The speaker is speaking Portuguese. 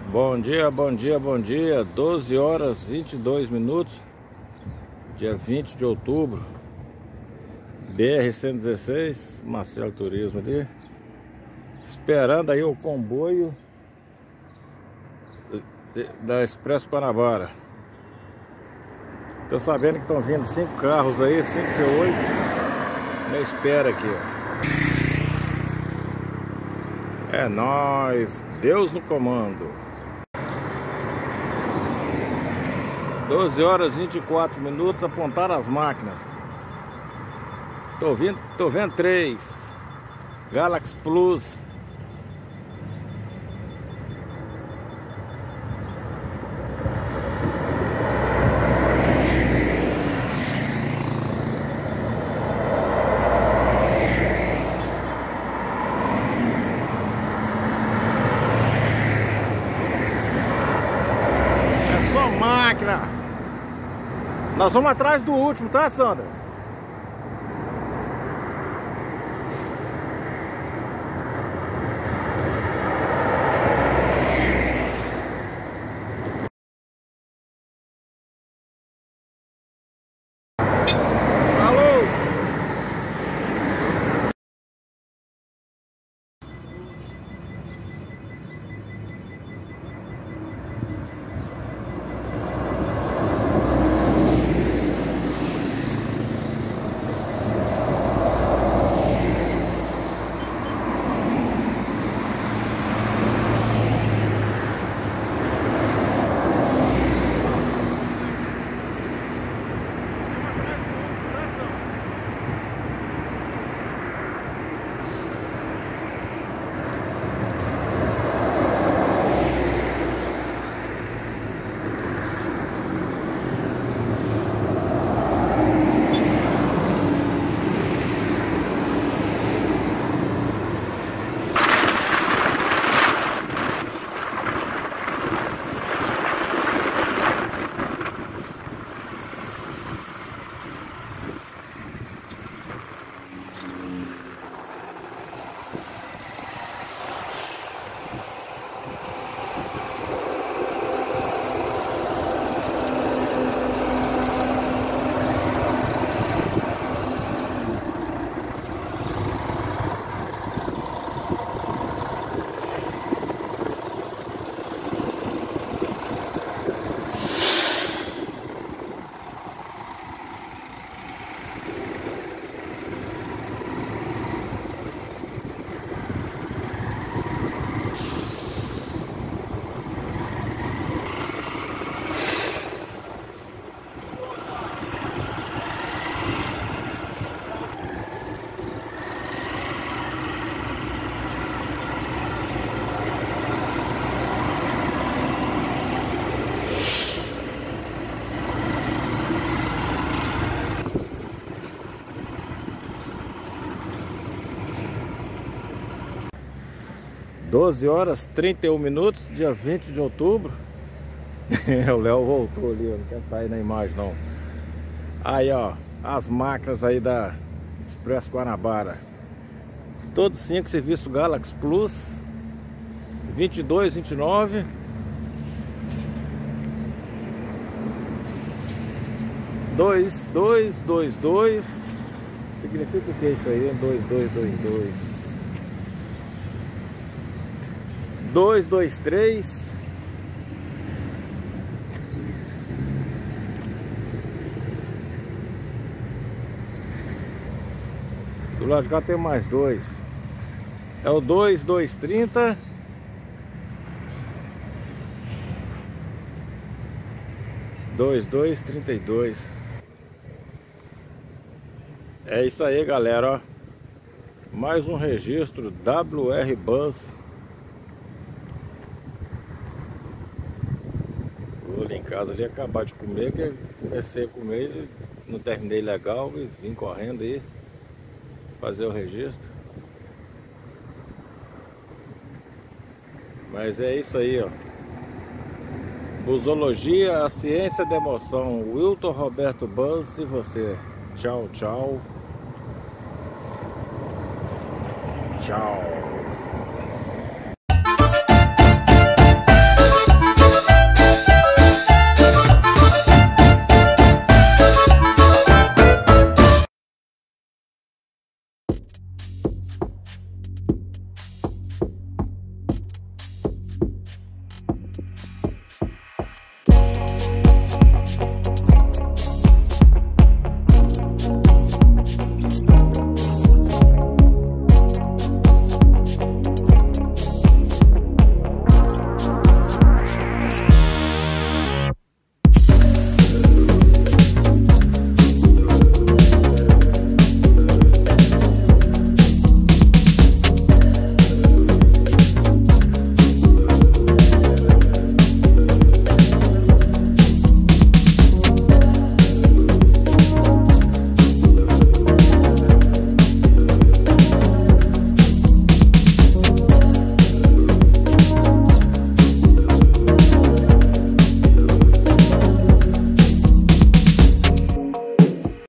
Bom dia, bom dia, bom dia. 12 horas 22 minutos, dia 20 de outubro, BR-116, Marcelo Turismo ali, esperando aí o comboio da Expresso Guanabara. Tô sabendo que estão vindo 5 carros aí, 5 P8, na espera aqui, ó. É nóis, Deus no comando. 12 horas 24 minutos, apontaram as máquinas. Tô vendo 3 Galaxy Plus. É só máquina. Nós vamos atrás do último, tá, Sandra? Alô? Doze horas 31 minutos, dia 20 de outubro. O Léo voltou ali, ó, não quer sair na imagem não. Aí, ó, as máquinas aí da Expresso Guanabara. Todos 5 serviço Galaxy Plus 22, 29. Dois, dois. Significa o que é isso aí? 2222. 223. Do lado de cá tem mais 2. É o 2230. 2232. É isso aí, galera, ó. Mais um registro WR Bus. Vou ali em casa ali acabar de comer, que eu comecei a comer e não terminei legal e vim correndo aí fazer o registro. Mas é isso aí, ó. Busologia, a ciência da emoção. Wilton Roberto Bus e você. Tchau, tchau. Tchau.